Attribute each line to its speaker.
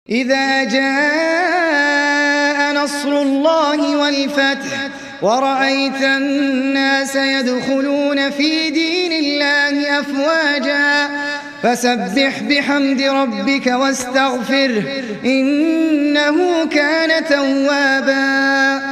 Speaker 1: إذا جاء نصر الله والفتح ورأيت الناس يدخلون في دين الله أفواجا فسبح بحمد ربك واستغفره إنه كان توابا.